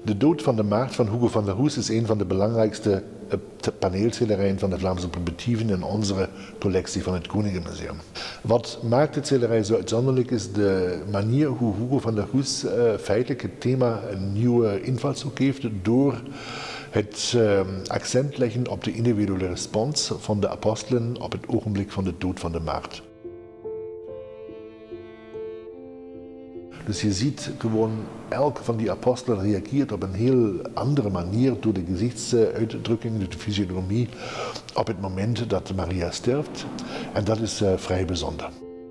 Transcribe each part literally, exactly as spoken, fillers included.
De dood van de Maagd van Hugo van der Goes is een van de belangrijkste paneelschilderijen van de Vlaamse perspectieven in onze collectie van het Koningenmuseum. Wat maakt de schilderij zo uitzonderlijk is de manier hoe Hugo van der Goes uh, feitelijk het thema een nieuwe invalshoek heeft door het uh, accent leggen op de individuele respons van de apostelen op het ogenblik van de dood van de Maagd. Dus je ziet gewoon, elke van die apostelen reageert op een heel andere manier door de gezichtsuitdrukking, door de fysiognomie, op het moment dat Maria sterft. En dat is uh, vrij bijzonder.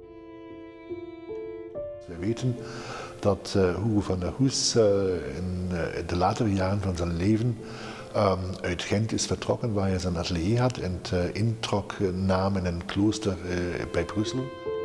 We weten dat uh, Hugo van der Goes uh, in uh, de latere jaren van zijn leven um, uit Gent is vertrokken, waar hij zijn atelier had en uh, introk nam in een klooster uh, bij Brussel.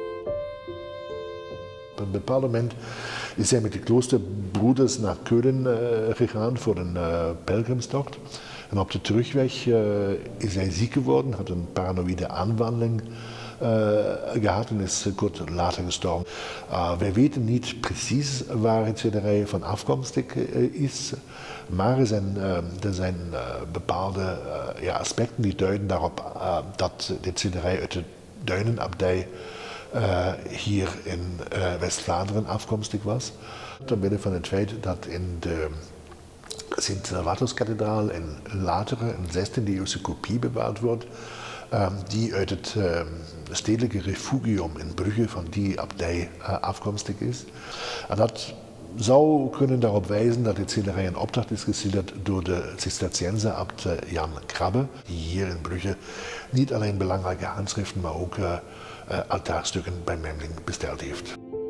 Op een bepaald moment is hij met de kloosterbroeders naar Keulen uh, gegaan voor een uh, pelgrimstocht. En op de terugweg uh, is hij ziek geworden, had een paranoïde aanwandeling uh, gehad en is kort later gestorven. Uh, wij weten niet precies waar het schilderij van afkomstig uh, is, maar er zijn, uh, er zijn uh, bepaalde uh, ja, aspecten die duiden daarop uh, dat dit schilderij uit de Duinenabdij Uh, hier in uh, West-Vlaanderen afkomstig was. Omwille van het feit dat in de Sint-Salvatorskathedraal een latere, een zestiende eeuwse kopie bewaard wordt, uh, die uit het uh, stedelijke refugium in Brugge van die abdij uh, afkomstig is. En dat zou kunnen daarop wijzen dat dit schilderij in opdracht is geschilderd door de Cisterciënser abt Jan Krabbe, die hier in Brugge niet alleen belangrijke handschriften, maar ook uh, Uh, altaarstukken bij Memling besteld heeft.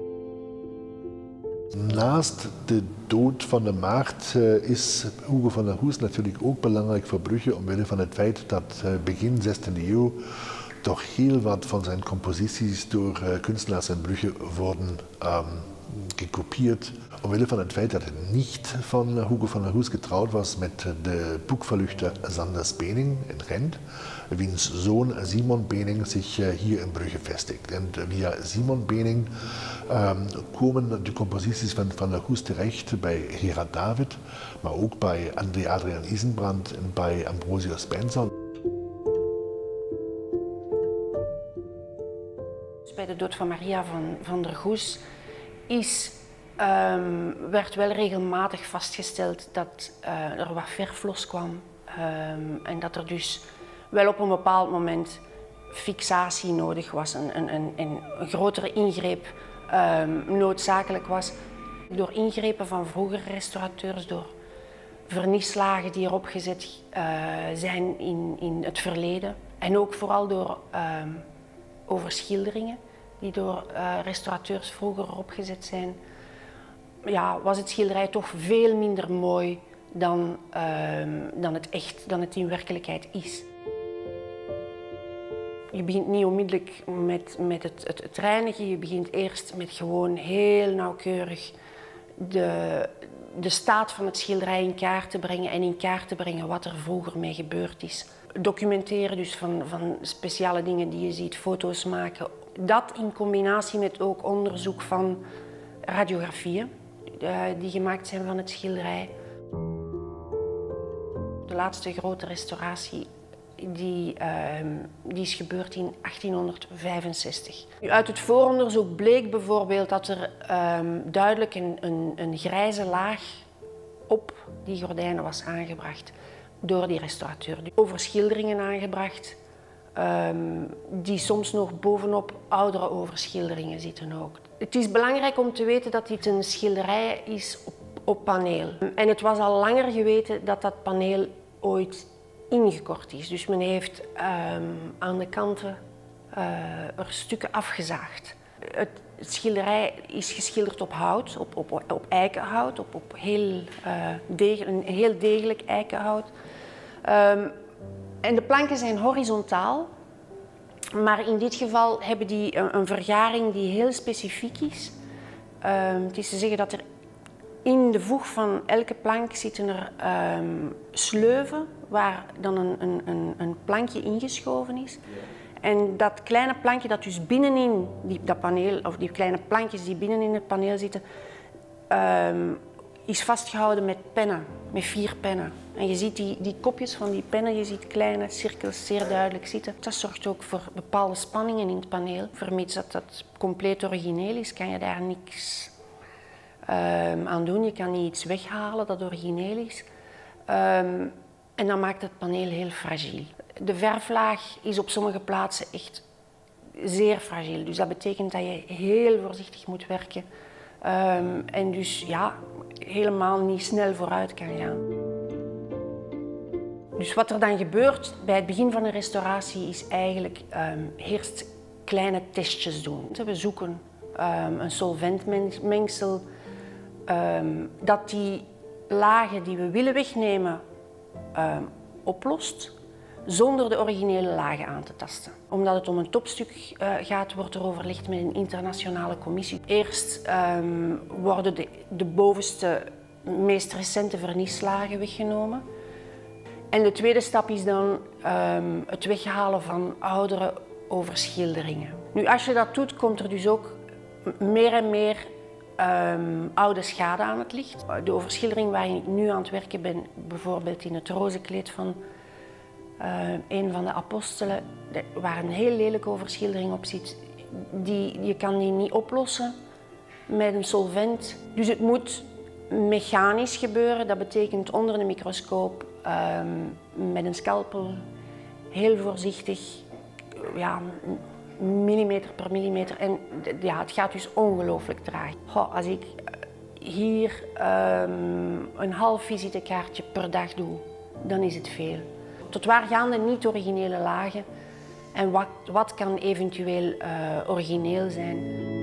Naast de dood van de Maagd uh, is Hugo van der Goes natuurlijk ook belangrijk voor Brugge, omwille van het feit dat uh, begin zestiende eeuw toch heel wat van zijn composities door uh, kunstenaars in Brugge worden um, gekopieerd. Omwille van het feit dat het nicht van Hugo van der Goes getrouwd was met de boekverluchter Sander Spening in Gent, wiens zoon Simon Bening zich hier in Brugge vestigt. En via Simon Bening um, komen de composities van Van der Goes terecht bij Gerard David, maar ook bij André Adriaan Isenbrand en bij Ambrosio Spencer. Bij de dood van Maria van, van der Goes is, um, werd wel regelmatig vastgesteld dat uh, er wat verf loskwam um, en dat er dus wel op een bepaald moment fixatie nodig was, een, een, een, een grotere ingreep um, noodzakelijk was. Door ingrepen van vroegere restaurateurs, door vernislagen die erop gezet uh, zijn in, in het verleden en ook vooral door um, overschilderingen die door uh, restaurateurs vroeger opgezet zijn, ja, was het schilderij toch veel minder mooi dan, uh, dan, het echt, dan het in werkelijkheid is. Je begint niet onmiddellijk met, met het, het, het reinigen, je begint eerst met gewoon heel nauwkeurig de, de staat van het schilderij in kaart te brengen en in kaart te brengen wat er vroeger mee gebeurd is. Documenteren dus van, van speciale dingen die je ziet, foto's maken. Dat in combinatie met ook onderzoek van radiografieën uh, die gemaakt zijn van het schilderij. De laatste grote restauratie die, uh, die is gebeurd in achttienhonderdvijfenzestig. Uit het vooronderzoek bleek bijvoorbeeld dat er um, duidelijk een, een, een grijze laag op die gordijnen was aangebracht door die restaurateur. Overschilderingen aangebracht, um, die soms nog bovenop oudere overschilderingen zitten ook. Het is belangrijk om te weten dat dit een schilderij is op, op paneel. En het was al langer geweten dat dat paneel ooit ingekort is. Dus men heeft um, aan de kanten uh, er stukken afgezaagd. Het schilderij is geschilderd op hout, op, op, op eikenhout, op, op heel, uh, deg, een heel degelijk eikenhout. Um, en de planken zijn horizontaal, maar in dit geval hebben die een, een vergaring die heel specifiek is. Um, het is te zeggen dat er in de voeg van elke plank zitten er um, sleuven waar dan een, een, een, een plankje ingeschoven is. En dat kleine plankje dat dus binnenin die, dat paneel, of die kleine plankjes die binnenin het paneel zitten, um, is vastgehouden met pennen, met vier pennen. En je ziet die, die kopjes van die pennen, je ziet kleine cirkels zeer duidelijk zitten. Dat zorgt ook voor bepaalde spanningen in het paneel. Vermits dat dat compleet origineel is, kan je daar niks um, aan doen. Je kan niet iets weghalen dat origineel is. Um, en dan maakt het paneel heel fragiel. De verflaag is op sommige plaatsen echt zeer fragiel. Dus dat betekent dat je heel voorzichtig moet werken. Um, en dus ja, helemaal niet snel vooruit kan gaan. Dus wat er dan gebeurt bij het begin van een restauratie is eigenlijk um, eerst kleine testjes doen. We zoeken um, een solventmengsel um, dat die lagen die we willen wegnemen um, oplost, zonder de originele lagen aan te tasten. Omdat het om een topstuk uh, gaat, wordt er overlegd met een internationale commissie. Eerst um, worden de, de bovenste, meest recente vernislagen weggenomen. En de tweede stap is dan um, het weghalen van oudere overschilderingen. Nu, als je dat doet, komt er dus ook meer en meer um, oude schade aan het licht. De overschildering waar ik nu aan het werken ben, bijvoorbeeld in het rozenkleed van Uh, een van de apostelen, waar een heel lelijke overschildering op zit, die, je kan die niet oplossen met een solvent. Dus het moet mechanisch gebeuren, dat betekent onder de microscoop, um, met een scalpel, heel voorzichtig, ja, millimeter per millimeter. En ja, het gaat dus ongelooflijk traag. Goh, als ik hier um, een half visitekaartje per dag doe, dan is het veel. Tot waar gaan de niet-originele lagen en wat, wat kan eventueel uh, origineel zijn?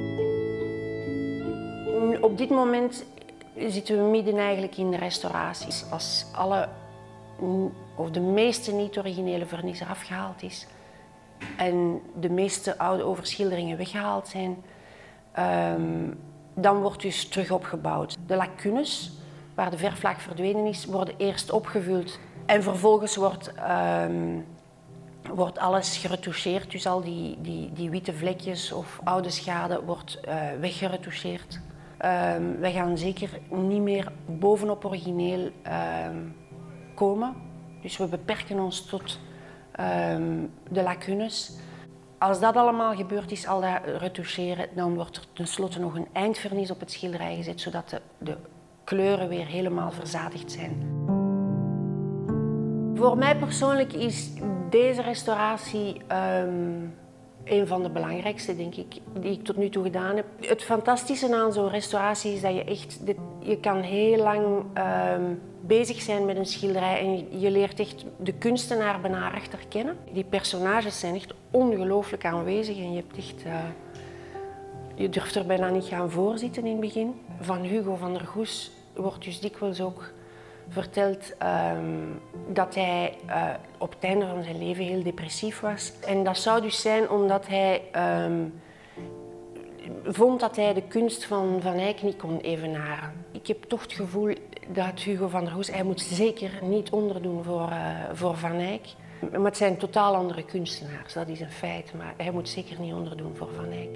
Op dit moment zitten we midden eigenlijk in de restauraties. Als alle, of de meeste niet-originele vernis eraf gehaald is en de meeste oude overschilderingen weggehaald zijn, um, dan wordt dus terug opgebouwd. De lacunes, waar de verflaag verdwenen is, worden eerst opgevuld. En vervolgens wordt, um, wordt alles geretoucheerd, dus al die, die, die witte vlekjes of oude schade wordt uh, weggeretoucheerd. Um, wij gaan zeker niet meer bovenop origineel um, komen, dus we beperken ons tot um, de lacunes. Als dat allemaal gebeurd is, al dat retoucheren, dan wordt er tenslotte nog een eindvernis op het schilderij gezet, zodat de, de kleuren weer helemaal verzadigd zijn. Voor mij persoonlijk is deze restauratie um, een van de belangrijkste, denk ik, die ik tot nu toe gedaan heb. Het fantastische aan zo'n restauratie is dat je echt, dit, je kan heel lang um, bezig zijn met een schilderij en je, je leert echt de kunstenaar bijna achter kennen. Die personages zijn echt ongelooflijk aanwezig en je hebt echt, uh, je durft er bijna niet gaan voorzitten in het begin. Van Hugo van der Goes wordt dus dikwijls ook vertelt um, dat hij uh, op het einde van zijn leven heel depressief was. En dat zou dus zijn omdat hij um, vond dat hij de kunst van Van Eyck niet kon evenaren. Ik heb toch het gevoel dat Hugo van der Goes, hij moet zeker niet onderdoen voor, uh, voor Van Eyck. Maar het zijn totaal andere kunstenaars, dat is een feit. Maar hij moet zeker niet onderdoen voor Van Eyck.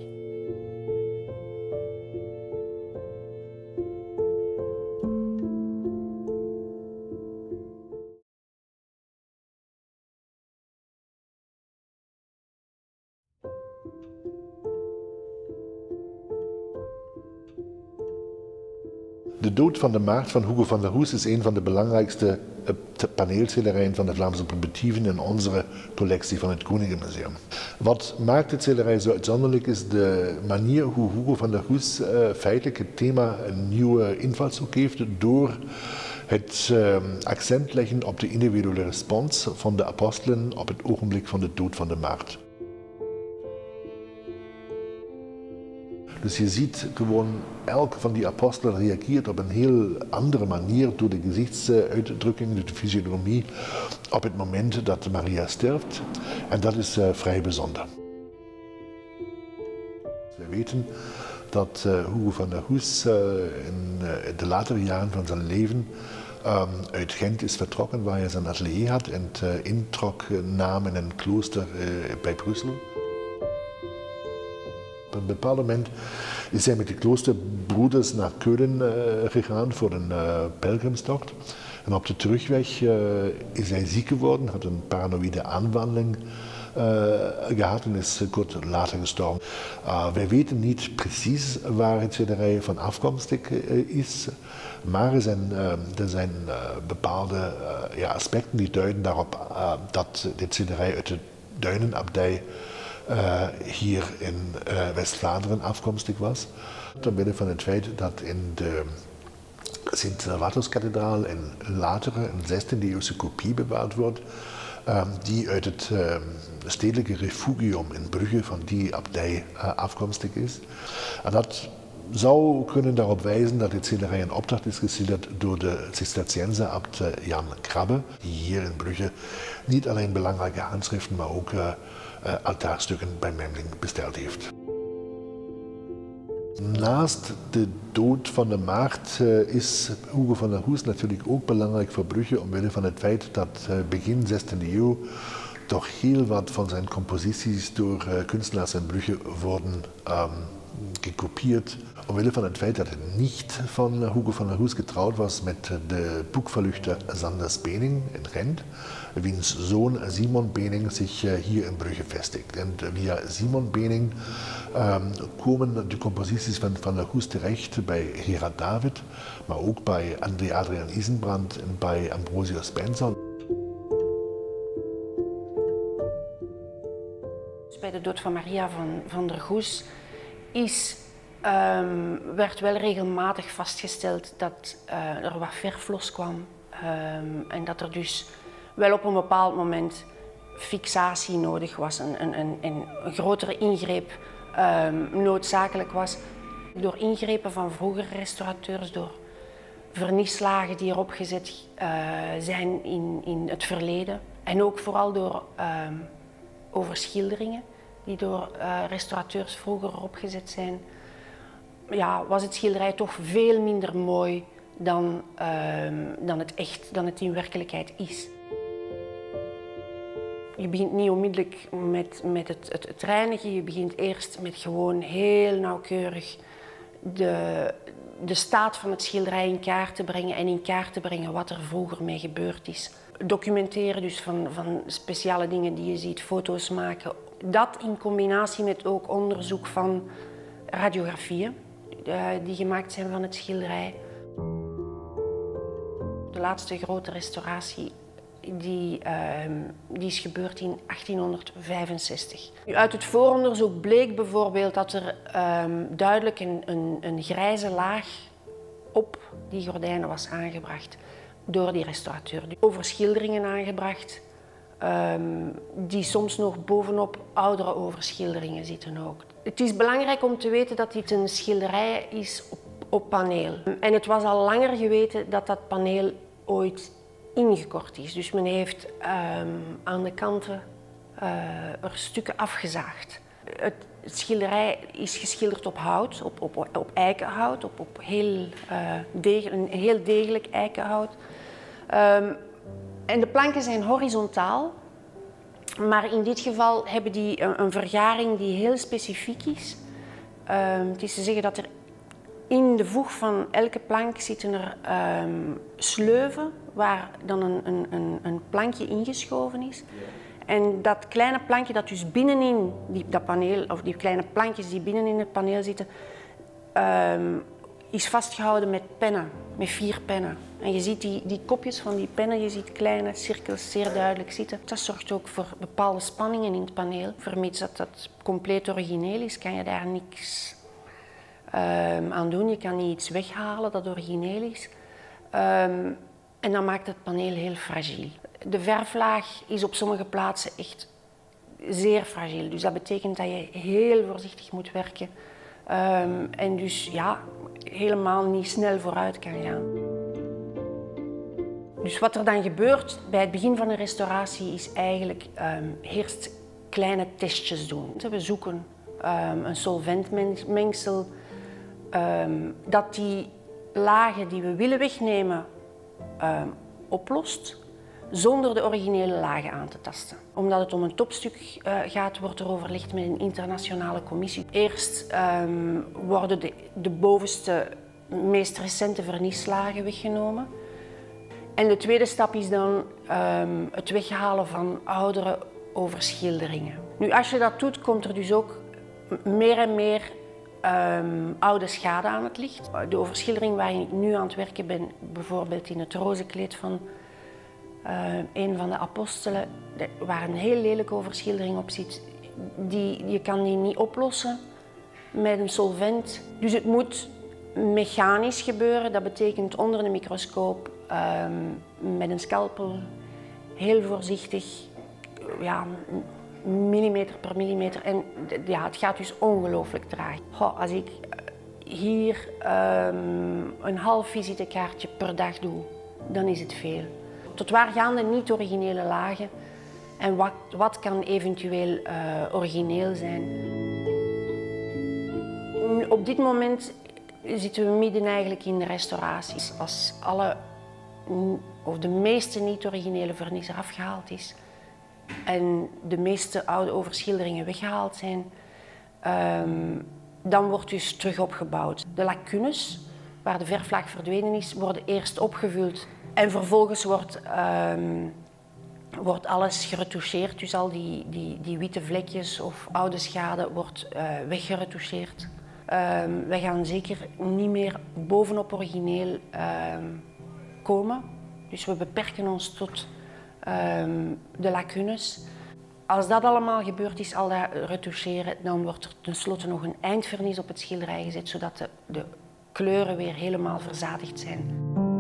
De dood van de maagd van Hugo van der Goes is een van de belangrijkste paneelschilderijen van de Vlaamse primitieven in onze collectie van het Koningenmuseum. Wat maakt het schilderij zo uitzonderlijk is de manier hoe Hugo van der Goes uh, feitelijk het thema een nieuwe invalshoek heeft door het uh, accent leggen op de individuele respons van de apostelen op het ogenblik van de dood van de maagd. Dus je ziet gewoon, elke van die apostelen reageert op een heel andere manier door de gezichtsuitdrukking, door de fysiognomie, op het moment dat Maria sterft. En dat is uh, vrij bijzonder. We weten dat uh, Hugo van der Goes uh, in uh, de latere jaren van zijn leven um, uit Gent is vertrokken, waar hij zijn atelier had en uh, introk nam in een klooster uh, bij Brussel. een bepaald moment is hij met de kloosterbroeders naar Keulen uh, gegaan voor een uh, pelgrimstocht. En op de terugweg uh, is hij ziek geworden, had een paranoïde aanwandeling uh, gehad en is kort later gestorven. Uh, wij weten niet precies waar het schilderij van afkomstig uh, is, maar er zijn, uh, er zijn uh, bepaalde uh, ja, aspecten die duiden daarop uh, dat dit schilderij uit de Duinenabdij uh, hier in uh, West-Vlaanderen afkomstig was. Omwille van het feit dat in de Sint-Salvatorskathedraal een latere, een zestiende eeuwse kopie bewaard wordt, um, die uit het um, stedelijke refugium in Brugge van die abdij uh, afkomstig is. En dat zou kunnen daarop wijzen dat dit schilderij in opdracht is geschilderd door de Cisterciënser abt Jan Krabbe, die hier in Brugge niet alleen belangrijke handschriften, maar ook uh, uh, altaarstukken bij Memling besteld heeft. Naast de dood van de Maagd uh, is Hugo van der Goes natuurlijk ook belangrijk voor Brugge, omwille van het feit dat uh, begin zestiende eeuw toch heel wat van zijn composities door uh, kunstenaars in Brugge worden um, gekopieerd. Omwille van het feit dat hij niet van Hugo van der Goes getrouwd was met de boekverluchter Sander Spening in Gent, wiens zoon Simon Bening zich hier in Brugge vestigt. En via Simon Bening um, komen de composities van Van der Goes terecht bij Gerard David, maar ook bij André Adriaan Isenbrand en bij Ambrosio Spencer. Bij de dood van Maria van, van der Goes is Um, werd wel regelmatig vastgesteld dat uh, er wat verf loskwam um, en dat er dus wel op een bepaald moment fixatie nodig was, een, een, een, een grotere ingreep um, noodzakelijk was. Door ingrepen van vroegere restaurateurs, door vernislagen die erop gezet uh, zijn in, in het verleden en ook vooral door um, overschilderingen die door uh, restaurateurs vroeger erop gezet zijn. Ja, was het schilderij toch veel minder mooi dan, uh, dan, het echt, dan het in werkelijkheid is. Je begint niet onmiddellijk met, met het, het, het reinigen, je begint eerst met gewoon heel nauwkeurig de, de staat van het schilderij in kaart te brengen en in kaart te brengen wat er vroeger mee gebeurd is. Documenteren dus van, van speciale dingen die je ziet, foto's maken. Dat in combinatie met ook onderzoek van radiografieën die gemaakt zijn van het schilderij. De laatste grote restauratie die, uh, die is gebeurd in achttienhonderdvijfenzestig. Uit het vooronderzoek bleek bijvoorbeeld dat er um, duidelijk een, een, een grijze laag op die gordijnen was aangebracht door die restaurateur. Overschilderingen aangebracht um, die soms nog bovenop oudere overschilderingen zitten ook. Het is belangrijk om te weten dat dit een schilderij is op, op paneel. En het was al langer geweten dat dat paneel ooit ingekort is. Dus men heeft um, aan de kanten uh, er stukken afgezaagd. Het, het schilderij is geschilderd op hout, op, op, op eikenhout, op, op heel, uh, degel, een heel degelijk eikenhout. Um, en de planken zijn horizontaal. Maar in dit geval hebben die een, een vergaring die heel specifiek is. Um, het is te zeggen dat er in de voeg van elke plank zitten er um, sleuven waar dan een, een, een, een plankje ingeschoven is. En dat kleine plankje dat dus binnenin die, dat paneel, of die kleine plankjes die binnenin het paneel zitten, um, is vastgehouden met pennen, met vier pennen. En je ziet die, die kopjes van die pennen, je ziet kleine cirkels zeer duidelijk zitten. Dat zorgt ook voor bepaalde spanningen in het paneel. Vermits dat dat compleet origineel is, kan je daar niks um, aan doen. Je kan niet iets weghalen dat origineel is. Um, en dan maakt het paneel heel fragiel. De verflaag is op sommige plaatsen echt zeer fragiel. Dus dat betekent dat je heel voorzichtig moet werken. Um, en dus ja, helemaal niet snel vooruit kan gaan. Dus wat er dan gebeurt bij het begin van een restauratie is eigenlijk um, eerst kleine testjes doen. We zoeken um, een solventmengsel um, dat die lagen die we willen wegnemen um, oplost. zonder de originele lagen aan te tasten. Omdat het om een topstuk uh, gaat, wordt er overlegd met een internationale commissie. Eerst um, worden de, de bovenste, meest recente vernislagen weggenomen. En de tweede stap is dan um, het weghalen van oudere overschilderingen. Nu, als je dat doet, komt er dus ook meer en meer um, oude schade aan het licht. De overschildering waarin ik nu aan het werken ben, bijvoorbeeld in het rozenkleed van uh, een van de apostelen, waar een heel lelijke overschildering op zit, die, je kan die niet oplossen met een solvent. Dus het moet mechanisch gebeuren, dat betekent onder de microscoop, um, met een scalpel, heel voorzichtig, ja, millimeter per millimeter. En ja, het gaat dus ongelooflijk traag. Goh, als ik hier um, een half visitekaartje per dag doe, dan is het veel. Tot waar gaan de niet-originele lagen en wat, wat kan eventueel uh, origineel zijn? Op dit moment zitten we midden eigenlijk in de restauraties. Als alle, of de meeste niet-originele vernis eraf gehaald is en de meeste oude overschilderingen weggehaald zijn, um, dan wordt dus terug opgebouwd. De lacunes, waar de verflaag verdwenen is, worden eerst opgevuld en vervolgens wordt, um, wordt alles geretoucheerd. Dus al die, die, die witte vlekjes of oude schade wordt uh, weggeretoucheerd. Um, wij gaan zeker niet meer bovenop origineel um, komen. Dus we beperken ons tot um, de lacunes. Als dat allemaal gebeurd is, al dat retoucheren, dan wordt er tenslotte nog een eindvernis op het schilderij gezet, zodat de, de kleuren weer helemaal verzadigd zijn.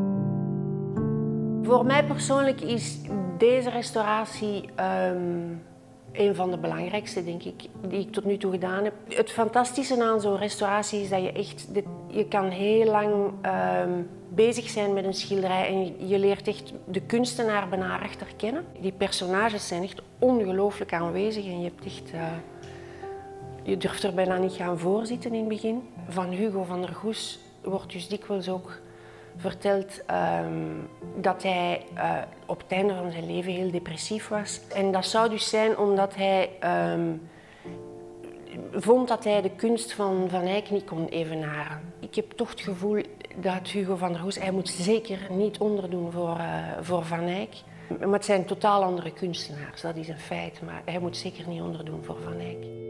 Voor mij persoonlijk is deze restauratie um, een van de belangrijkste, denk ik, die ik tot nu toe gedaan heb. Het fantastische aan zo'n restauratie is dat je echt, dit, je kan heel lang um, bezig zijn met een schilderij en je leert echt de kunstenaar bijna achter kennen. Die personages zijn echt ongelooflijk aanwezig en je hebt echt, uh, je durft er bijna niet gaan voorzitten in het begin. Van Hugo van der Goes wordt dus dikwijls ook vertelt um, dat hij uh, op het einde van zijn leven heel depressief was. En dat zou dus zijn omdat hij um, vond dat hij de kunst van Van Eyck niet kon evenaren. Ik heb toch het gevoel dat Hugo van der Goes, hij moet zeker niet onderdoen voor, uh, voor Van Eyck. Maar het zijn totaal andere kunstenaars, dat is een feit. Maar hij moet zeker niet onderdoen voor Van Eyck.